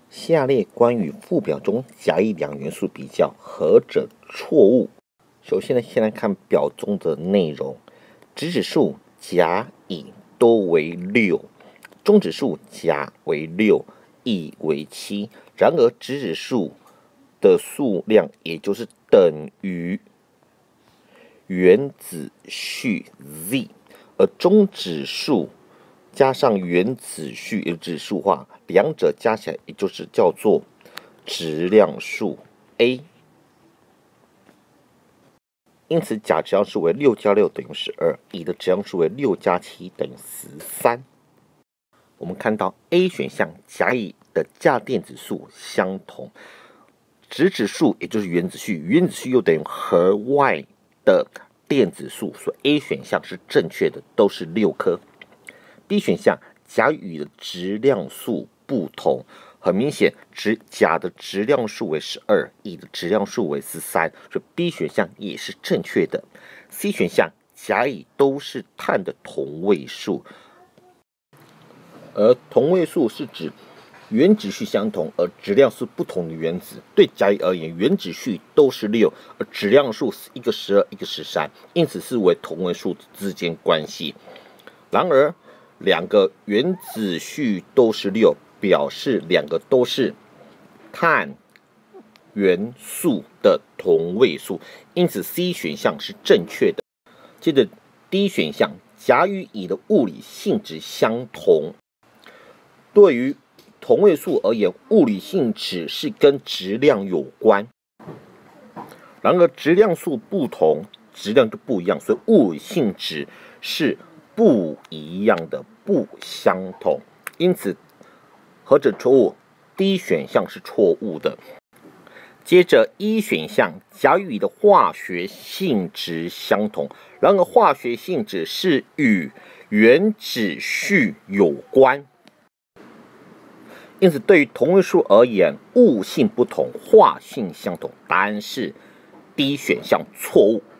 下列关于附表中甲乙两元素比较，何者错误？首先呢，先来看表中的内容。质子数甲乙都为6，中指数甲为6，乙为7。然而质子数的数量也就是等于原子序 Z， 而中指数加上原子序也指数化，两者加起来也就是叫做质量数 A。因此，甲质量数为6加6等于12，乙的质量数为6加7等于13。我们看到 A 选项甲乙的价电子数相同，质子数也就是原子序，原子序又等于核外的电子数，所以 A 选项是正确的，都是6颗。B 选项甲与乙的质量数不同，很明显，甲的质量数为12，乙的质量数为13，所以 B 选项也是正确的。C 选项甲乙都是碳的同位素，而同位素是指原子序相同而质量是不同的原子。对甲乙而言，原子序都是6，而质量数是一个12，一个13，因此是为同位素之间关系。然而，两个原子序都是6，表示两个都是碳元素的同位素，因此 C 选项是正确的。接着 D 选项，甲与乙的物理性质相同。对于同位素而言，物理性质是跟质量有关。然而质量数不同，质量就不一样，所以物理性质是不一样的，不相同。因此，何者错误 ？D 选项是错误的。接着E 选项，甲与乙的化学性质相同，然而化学性质是与原子序有关。因此，对于同位素而言，物性不同，化性相同。答案是 D 选项错误。